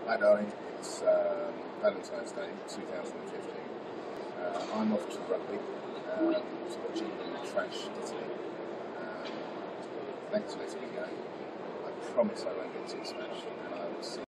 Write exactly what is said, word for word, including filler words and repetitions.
Hi darling, it's um, Valentine's Day two thousand fifteen. Uh, I'm off to rugby, um, to watch England trash Italy. Um, thanks for letting me go. I promise I won't get too smashed, and I will see